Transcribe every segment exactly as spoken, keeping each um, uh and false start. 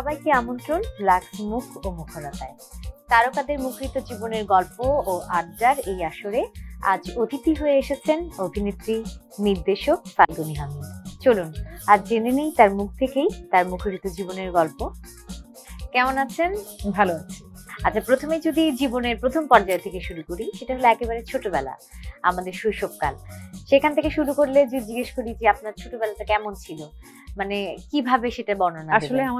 সবাইকে আমন্ত্রণ লাক্স মুখ ও মুখরতায়। তারকাদের মুখরিত জীবনের গল্প ও আড্ডার এই আসরে আজ অতিথি হয়ে এসেছেন অভিনেত্রী, নির্দেশক ফাল্গুনী হামিদ। চলুন আজ জেনে নেই তার মুখ থেকেই তার মুখরিত জীবনের গল্প। কেমন আছেন? ভালো আছি। আচ্ছা, প্রথমে যদি জীবনের প্রথম পর্যায় থেকে শুরু করি, সেটা হলো একেবারে ছোটবেলা, আমাদের শৈশবকাল। সেখান থেকে শুরু করলে যে জিজ্ঞেস করি যে আপনার ছোটবেলাটা কেমন ছিল, মানে কিভাবে সেটা বর্ণনা আসলে দেবেন? আমার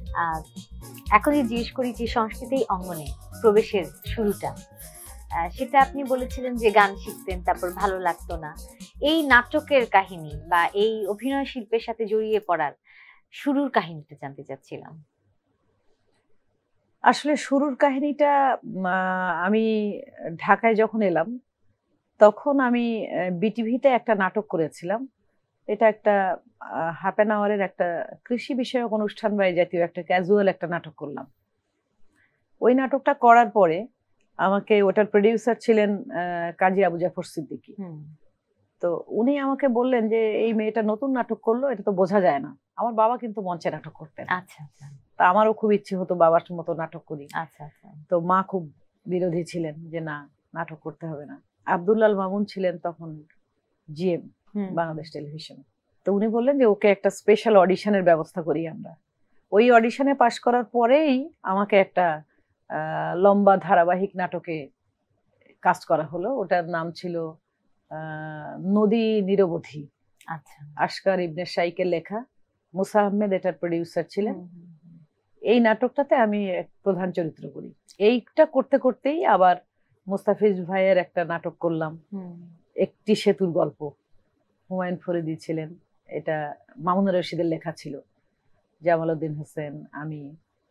এখন যে জিজ্ঞেস করি যে সংস্কৃতি অঙ্গনে প্রবেশের শুরুটা, সেটা আপনি বলেছিলেন যে গান শিখতেন, তারপর ভালো লাগতো না। এই নাটকের কাহিনী বা এই অভিনয় শিল্পের সাথে জড়িয়ে পড়ার শুরুর কাহিনীটা জানতে চাচ্ছিলাম। আসলে শুরুর কাহিনীটা আমি ঢাকায় যখন এলাম তখন আমি বিটিভিতে একটা নাটক করেছিলাম। এটা একটা হাফ অ্যান আওয়ারের একটা কৃষি বিষয়ক অনুষ্ঠান বা জাতীয় একটা ক্যাজুয়াল একটা নাটক করলাম। ওই নাটকটা করার পরে আমাকে, ওটার প্রডিউসার ছিলেন কাজী আবু জাফর সিদ্দিকী। তো উনি আমাকে বললেন যে এই মেয়েটা নতুন নাটক করলো, এটা তো বোঝা যায় না। আমার বাবা কিন্তু মঞ্চে নাটক করতেন। আচ্ছা আচ্ছা। তা আমারও খুব ইচ্ছে হতো বাবার মতো নাটক করি। আচ্ছা আচ্ছা। তো মা খুব বিরোধী ছিলেন যে না, নাটক করতে হবে না। আব্দুল্লাল মামুন ছিলেন তখন জিএম বাংলাদেশ টেলিভিশন। তো উনি বললেন যে ওকে একটা স্পেশাল অডিশনের ব্যবস্থা করি আমরা। ওই অডিশনে পাশ করার পরেই আমাকে একটা লম্বা ধারাবাহিক নাটকে কাস্ট করা হলো। ওটার নাম ছিল নদী নিরবধি। আচ্ছা। আশকার ইবনে শাইকের লেখা, মুসা আহমেদ এটার প্রডিউসার ছিলেন। এই নাটকটাতে আমি প্রধান চরিত্র করি। এইটা করতে করতেই আবার মুস্তাফিজ ভাইয়ের একটা নাটক করলাম, একটি সেতুর গল্প। হুমায়ুন ফরিদি ছিলেন, এটা মামুনুর রশিদের লেখা ছিল। জামাল উদ্দিন হোসেন, আমি,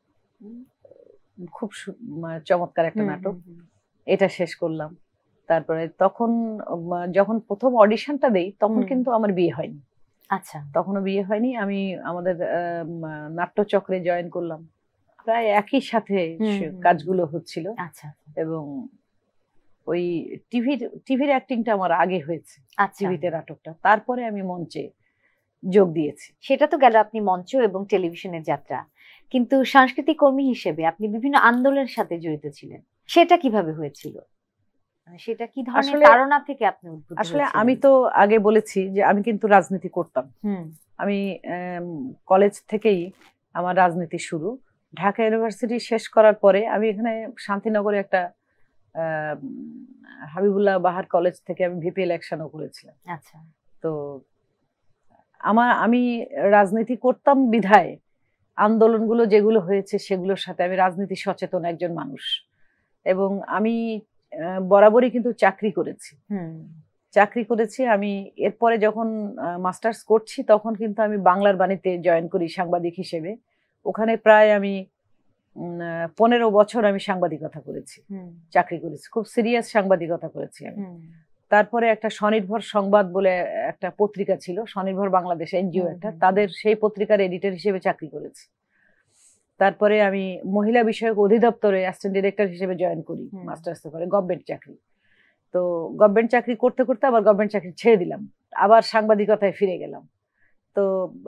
খুব চমৎকার একটা নাটক। এটা শেষ করলাম। তারপরে তখন যখন প্রথম অডিশনটা দেই তখন কিন্তু আমার বিয়ে হয়নি। আচ্ছা। তখনও বিয়ে হয়নি। আমি আমাদের নাট্যচক্রে জয়েন করলাম, প্রায় একই সাথে কাজগুলো হচ্ছিল। আচ্ছা। এবং ওই টিভির টিভির অ্যাক্টিংটা আমার আগে হয়েছে, টিভিতে নাটকটা, তারপরে আমি মঞ্চে যোগ দিয়েছি। সেটা তো গেল আপনি মঞ্চ এবং টেলিভিশনের যাত্রা, কিন্তু সাংস্কৃতিক কর্মী হিসেবে আপনি বিভিন্ন আন্দোলনের সাথে জড়িত ছিলেন। সেটা কিভাবে হয়েছিল? সেটা কি ধরনের ধারণা থেকে আপনি উদ্বুদ্ধ হয়েছিলেন? আসলে আমি তো আগে বলেছি যে আমি কিন্তু রাজনীতি করতাম। আমি কলেজ থেকেই আমার রাজনীতি শুরু। ঢাকা ইউনিভার্সিটি শেষ করার পরে আমি এখানে শান্তিনগরে একটা হাবিবুল্লাহ বাহার কলেজ থেকে আমি ভিপি ইলেকশনও করেছিলাম। আচ্ছা। তো আমার, আমি রাজনীতি করতাম বিধায় আন্দোলনগুলো যেগুলো হয়েছে সেগুলোর সাথে আমি রাজনীতি সচেতন একজন মানুষ। এবং আমি বরাবরই কিন্তু চাকরি করেছি চাকরি করেছি আমি। এরপরে যখন মাস্টার্স করছি তখন কিন্তু আমি বাংলার বাণীতে জয়েন করি সাংবাদিক হিসেবে। ওখানে প্রায় আমি পনেরো বছর আমি সাংবাদিকতা করেছি, চাকরি করেছি, খুব সিরিয়াস সাংবাদিকতা করেছি আমি। তারপরে একটা স্বনির্ভর সংবাদ বলে একটা পত্রিকা ছিল, স্বনির্ভর বাংলাদেশ এনজিও একটা, তাদের সেই পত্রিকার এডিটর হিসেবে চাকরি করেছি। তারপরে আমি মহিলা বিষয়ক অধিদপ্তরে অ্যাসিস্ট্যান্ট ডিরেক্টর হিসেবে জয়েন করি মাস্টার্স করে, গভর্নমেন্ট চাকরি। তো গভর্নমেন্ট চাকরি করতে করতে আবার গভর্নমেন্ট চাকরি ছেড়ে দিলাম, আবার সাংবাদিকতায় ফিরে গেলাম। তো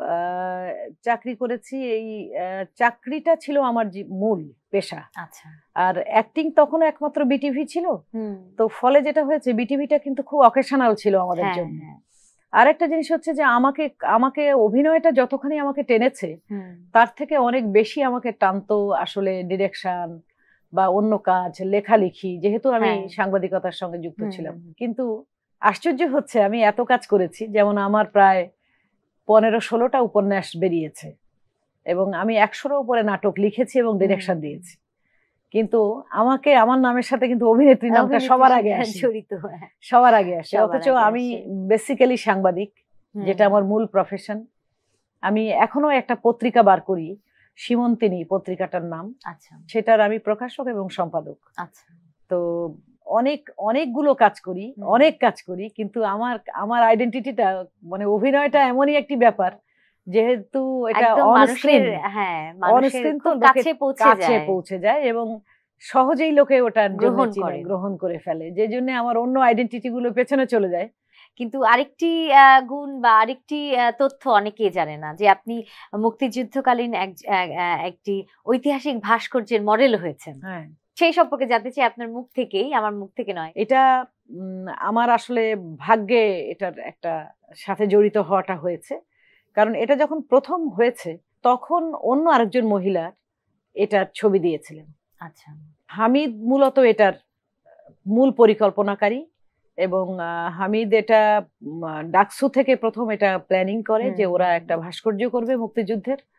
চাকরি করেছি, এই চাকরিটা ছিল আমার মূল পেশা। আচ্ছা। আর অ্যাক্টিং তখন একমাত্র বিটিভি ছিল, তো ফলে যেটা হয়েছে বিটিভিটা কিন্তু খুব অকেশনাল ছিল আমাদের জন্য। আর একটা জিনিস হচ্ছে যে আমাকে আমাকে অভিনয়টা যতখানি আমাকে টেনেছে তার থেকে অনেক বেশি আমাকে টানতো আসলে ডিরেকশন বা অন্য কাজ, লেখালেখি, যেহেতু আমি সাংবাদিকতার সঙ্গে যুক্ত ছিলাম। কিন্তু আশ্চর্য হচ্ছে আমি এত কাজ করেছি, যেমন আমার প্রায় পনেরো ষোলোটা উপন্যাস বেরিয়েছে এবং আমি একশোর উপরে নাটক লিখেছি এবং ডিরেকশন দিয়েছি, কিন্তু আমাকে, আমার নামের সাথে কিন্তু অভিনেত্রী নামটা সবার আগে আসে, সবার আগে আসে। অথচ আমি বেসিক্যালি সাংবাদিক, যেটা আমার মূল প্রফেশন। আমি এখনো একটা পত্রিকা বার করি, সীমন্তিনী পত্রিকাটার নাম। আচ্ছা। সেটার আমি প্রকাশক এবং সম্পাদক। আচ্ছা। তো অনেক অনেকগুলো কাজ করি, অনেক কাজ করি, কিন্তু আমার আমার আইডেন্টিটিটা, মানে অভিনয়টা এমনই একটি ব্যাপার যেহেতু এটা অনস্ক্রিন, হ্যাঁ, অনস্ক্রিন তো কাছে পৌঁছে যায় এবং সহজেই লোকে ওটা গ্রহণ করে গ্রহণ করে ফেলে, যে জন্য আমার অন্য আইডেন্টিটি গুলো পেছনে চলে যায়। কিন্তু আরেকটি গুণ বা আরেকটি তথ্য অনেকেই জানে না, যে আপনি মুক্তিযুদ্ধকালীন একটি ঐতিহাসিক ভাস্কর্যের মডেল হয়েছেন। হ্যাঁ, সেই সম্পর্কে জানতে চাই আপনার মুখ থেকেই, আমার মুখ থেকে নয়। এটা আমার আসলে ভাগ্যে এটার একটা সাথে জড়িত হওয়াটা হয়েছে, কারণ এটা যখন প্রথম হয়েছে তখন অন্য আরেকজন মহিলা এটার ছবি দিয়েছিলেন। আচ্ছা। হামিদ মূলত এটার মূল পরিকল্পনাকারী এবং হামিদ এটা ডাকসু থেকে প্রথম এটা প্ল্যানিং করে যে ওরা একটা ভাস্কর্য করবে মুক্তিযুদ্ধের।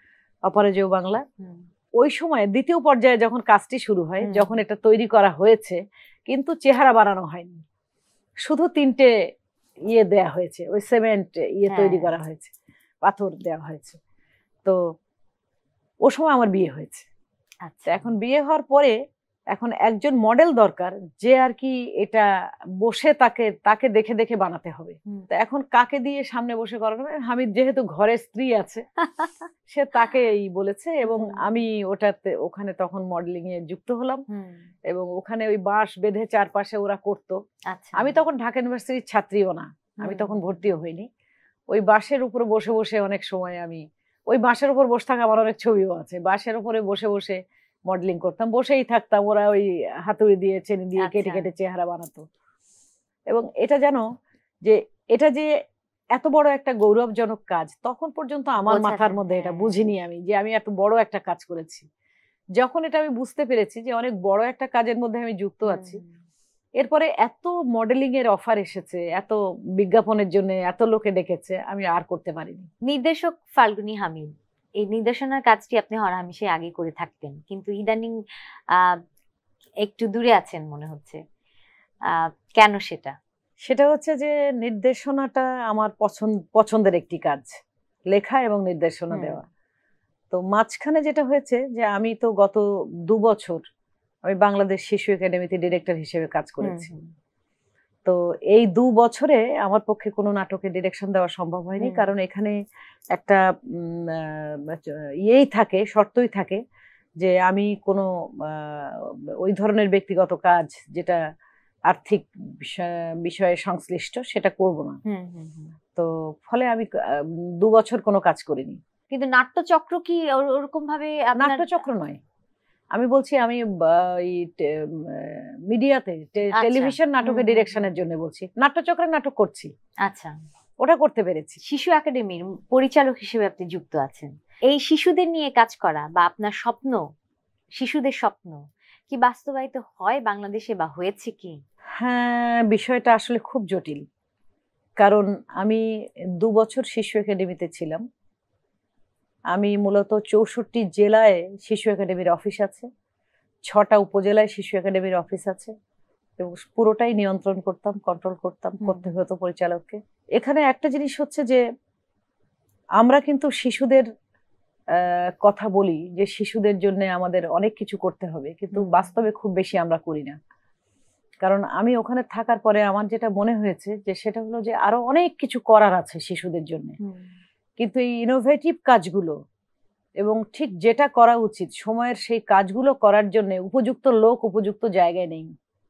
অপরাজেয় বাংলা। ওই সময় দ্বিতীয় পর্যায়ে যখন কাজটি শুরু হয়, যখন এটা তৈরি করা হয়েছে, কিন্তু চেহারা বানানো হয়নি, শুধু তিনটে ইয়ে দেয়া হয়েছে, ওই সিমেন্ট ইয়ে তৈরি করা হয়েছে, পাথর দেওয়া হয়েছে। তো ও সময় আমার বিয়ে হয়েছে। আচ্ছা, এখন বিয়ে হওয়ার পরে এখন একজন মডেল দরকার যে আর কি এটা বসে তাকে তাকে দেখে দেখে বানাতে হবে। তো এখন কাকে দিয়ে সামনে বসে করানো হবে? হামিদ যেহেতু ঘরে স্ত্রী আছে সে তাকে এই বলেছে, এবং আমি ওটাতে ওখানে তখন মডেলিং এ যুক্ত হলাম, এবং ওখানে ওই বাঁশ বেঁধে চারপাশে ওরা করতো। আমি তখন ঢাকা ইউনিভার্সিটির ছাত্রীও না, আমি তখন ভর্তিও হইনি। ওই বাঁশের উপরে বসে বসে অনেক সময় আমি ওই বাঁশের উপর বসে থাকা, আমার অনেক ছবিও আছে, বাঁশের উপরে বসে বসে মডেলিং করতাম, বসেই থাকতাম, ওরা ওই হাতুড়ি দিয়ে চেনি দিয়ে কেটে কেটে চেহারা বানাতো। এবং এটা জানো যে এটা যে এত বড় একটা গৌরবজনক কাজ, তখন পর্যন্ত আমার মাথার মধ্যে এটা বুঝিনি আমি যে আমি এত বড় একটা কাজ করেছি। যখন এটা আমি বুঝতে পেরেছি যে অনেক বড় একটা কাজের মধ্যে আমি যুক্ত আছি, এরপরে এত মডেলিং এর অফার এসেছে, এত বিজ্ঞাপনের জন্য এত লোকে ডেকেছে, আমি আর করতে পারিনি। নির্দেশক ফাল্গুনী হামিদ, এই নির্দেশনার কাজটি আপনি হরহামেশাই আগে করে থাকতেন, কিন্তু ইদানিং আহ একটু দূরে আছেন মনে হচ্ছে, আহ কেন সেটা? সেটা হচ্ছে যে নির্দেশনাটা আমার পছন্দ পছন্দের একটি কাজ, লেখা এবং নির্দেশনা দেওয়া। তো মাঝখানে যেটা হয়েছে যে আমি তো গত দু বছর আমি বাংলাদেশ শিশু একাডেমিতে ডিরেক্টর হিসেবে কাজ করেছি। তো এই দু বছরে আমার পক্ষে কোনো নাটকে ডিরেকশন দেওয়া সম্ভব হয়নি, কারণ এখানে একটা ইয়েই থাকে, শর্তই থাকে যে আমি কোনো ওই ধরনের ব্যক্তিগত কাজ যেটা আর্থিক বিষয়ে সংশ্লিষ্ট সেটা করব না। তো ফলে আমি দু বছর কোনো কাজ করিনি। কিন্তু নাট্যচক্র কি ওরকম ভাবে? নাট্যচক্র নয়, আমি বলছি আমি মিডিয়াতে টেলিভিশন নাটকের ডিরেকশনের জন্য বলছি, নাট্যচক্রের নাটক করছি। আচ্ছা, ওটা করতে পেরেছি। শিশু একাডেমির পরিচালক হিসেবে আপনি যুক্ত আছেন, এই শিশুদের নিয়ে কাজ করা বা আপনার স্বপ্ন, শিশুদের স্বপ্ন কি বাস্তবায়িত হয় বাংলাদেশে বা হয়েছে কি? হ্যাঁ, বিষয়টা আসলে খুব জটিল, কারণ আমি দু বছর শিশু একাডেমিতে ছিলাম। আমি মূলত চৌষট্টি জেলায় শিশু একাডেমির অফিস আছে, ছটা উপজেলায় শিশু একাডেমির অফিস আছে, এবং পুরোটাই নিয়ন্ত্রণ করতাম, কন্ট্রোল করতাম, করতে হতো পরিচালককে। এখানে একটা জিনিস হচ্ছে যে আমরা কিন্তু শিশুদের কথা বলি যে শিশুদের জন্য আমাদের অনেক কিছু করতে হবে, কিন্তু বাস্তবে খুব বেশি আমরা করি না। কারণ আমি ওখানে থাকার পরে আমার যেটা মনে হয়েছে যে সেটা হলো যে আরো অনেক কিছু করার আছে শিশুদের জন্য, কিন্তু এই ইনোভেটিভ কাজগুলো এবং ঠিক যেটা করা উচিত সময়ের সেই কাজগুলো করার জন্য উপযুক্ত লোক উপযুক্ত জায়গায় নেই।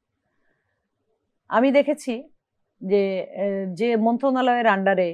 আমি দেখেছি যে যে মন্ত্রণালয়ের আন্ডারে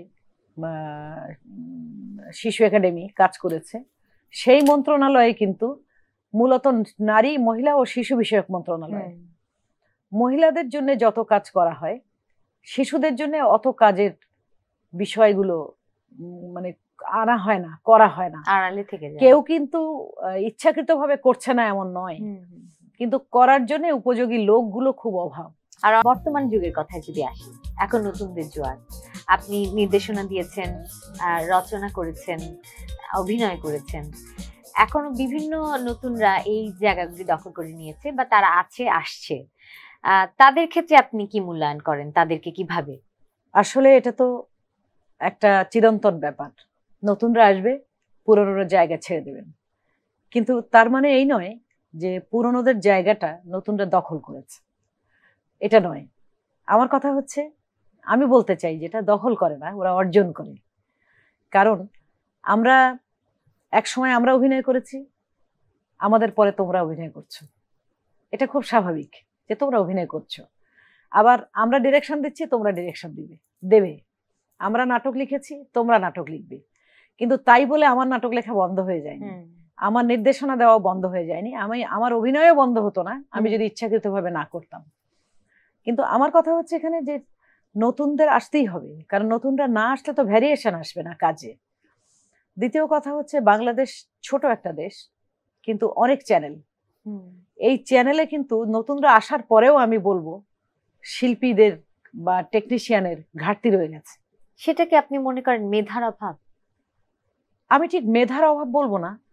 শিশু একাডেমি কাজ করেছে সেই মন্ত্রণালয়ে কিন্তু মূলত নারী, মহিলা ও শিশু বিষয়ক মন্ত্রণালয়। মহিলাদের জন্য যত কাজ করা হয় শিশুদের জন্য অত কাজের বিষয়গুলো মানে আনা হয় না, করা হয় না, আড়ালে থেকে যায়। কেউ কিন্তু ইচ্ছাকৃতভাবে করছে না এমন নয়, কিন্তু করার জন্য উপযোগী লোকগুলো খুব অভাব। আর বর্তমান যুগের কথায় যদি আসি, এখন নতুনদের জোয়ার, আপনি নির্দেশনা দিয়েছেন, রচনা করেছেন, অভিনয় করেছেন, এখনো বিভিন্ন নতুনরা এই জায়গাগুলি দখল করে নিয়েছে বা তারা আছে, আসছে, তাদের ক্ষেত্রে আপনি কি মূল্যায়ন করেন? তাদেরকে কিভাবে? আসলে এটা তো একটা চিরন্তন ব্যাপার, নতুনরা আসবে, পুরনোরা জায়গা ছেড়ে দেবেন, কিন্তু তার মানে এই নয় যে পুরনোদের জায়গাটা নতুনরা দখল করেছে, এটা নয়। আমার কথা হচ্ছে, আমি বলতে চাই যেটা দখল করে না, ওরা অর্জন করে। কারণ আমরা এক সময় আমরা অভিনয় করেছি, আমাদের পরে তোমরা অভিনয় করছো, এটা খুব স্বাভাবিক যে তোমরা অভিনয় করছো। আবার আমরা ডিরেকশন দিচ্ছি, তোমরা ডিরেকশন দিবে দেবে আমরা নাটক লিখেছি, তোমরা নাটক লিখবে, কিন্তু তাই বলে আমার নাটক লেখা বন্ধ হয়ে যায়নি, আমার নির্দেশনা দেওয়া বন্ধ হয়ে যায়নি, আমি আমার অভিনয়ও বন্ধ হতো না আমি যদি ইচ্ছাকৃতভাবে না করতাম। কিন্তু আমার কথা হচ্ছে এখানে যে নতুনদের আসতেই হবে, কারণ নতুনরা না আসলে তো ভ্যারিয়েশন আসবে না কাজে। দ্বিতীয় কথা হচ্ছে বাংলাদেশ ছোট একটা দেশ, কিন্তু অনেক চ্যানেল, এই চ্যানেলে কিন্তু নতুনরা আসার পরেও আমি বলবো শিল্পীদের বা টেকনিশিয়ানের ঘাটতি রয়ে গেছে। সেটাকে আপনি মনে করেন মেধার অভাব? আমি ঠিক মেধার অভাব বলবো না,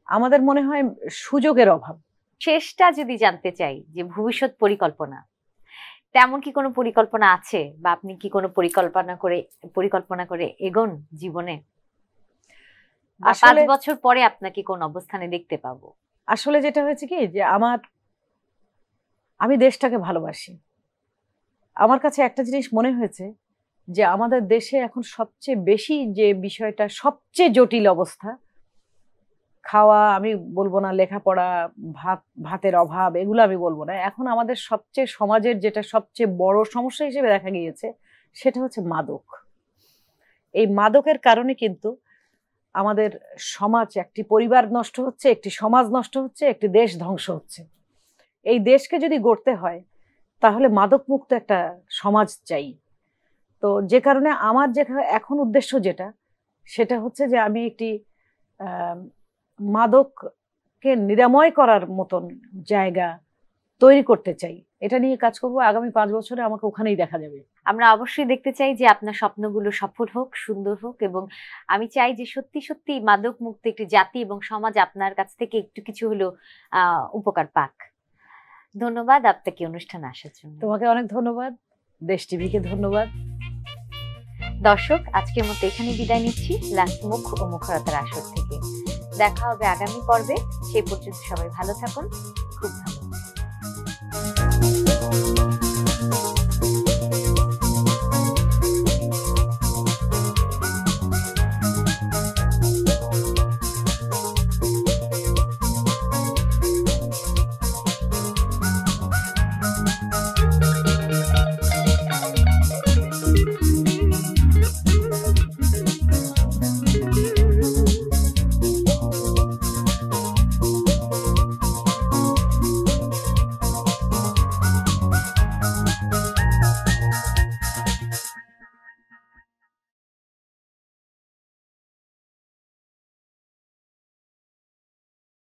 আমাদের মনে হয় সুযোগের অভাব। শেষটা যদি জানতে চাই যে ভবিষ্যৎ পরিকল্পনা, তেমন কি কোনো পরিকল্পনা আছে, বা আপনি কি কোনো পরিকল্পনা করে পরিকল্পনা করে এগোন জীবনে? পাঁচ বছর পরে আপনাকে কোন অবস্থানে দেখতে পাবো? আসলে যেটা হয়েছে কি, যে আমার আমি দেশটাকে ভালোবাসি। আমার কাছে একটা জিনিস মনে হয়েছে যে আমাদের দেশে এখন সবচেয়ে বেশি যে বিষয়টা, সবচেয়ে জটিল অবস্থা, খাওয়া আমি বলবো না, লেখাপড়া, ভাত ভাতের অভাব, এগুলো আমি বলবো না। এখন আমাদের সবচেয়ে সমাজের যেটা সবচেয়ে বড় সমস্যা হিসেবে দেখা গিয়েছে সেটা হচ্ছে মাদক। এই মাদকের কারণে কিন্তু আমাদের সমাজ, একটি পরিবার নষ্ট হচ্ছে, একটি সমাজ নষ্ট হচ্ছে, একটি দেশ ধ্বংস হচ্ছে। এই দেশকে যদি গড়তে হয় তাহলে মাদক মুক্ত একটা সমাজ চাই। তো যে কারণে আমার যে এখন উদ্দেশ্য যেটা, সেটা হচ্ছে যে আমি একটি মাদককে নিরাময় করার মতন জায়গা তৈরি করতে চাই। এটা নিয়ে কাজ করব। আগামী পাঁচ বছরে আমাকে ওখানেই দেখা যাবে। আমরা অবশ্যই দেখতে চাই যে আপনার স্বপ্নগুলো সফল হোক, সুন্দর হোক, এবং আমি চাই যে সত্যি সত্যি মাদক মুক্ত একটি জাতি এবং সমাজ আপনার কাছ থেকে একটু কিছু হলেও আহ উপকার পাক। ধন্যবাদ আপনাকে অনুষ্ঠানে আসার জন্য। তোমাকে অনেক ধন্যবাদ, দেশ টিভিকে ধন্যবাদ। দর্শক, আজকের মতো এখানে বিদায় নিচ্ছি লাস্ট মুখ ও মুখরতার আসর থেকে। দেখা হবে আগামী পর্বে। সেই পর্যন্ত সবাই ভালো থাকুন, খুব ভালো।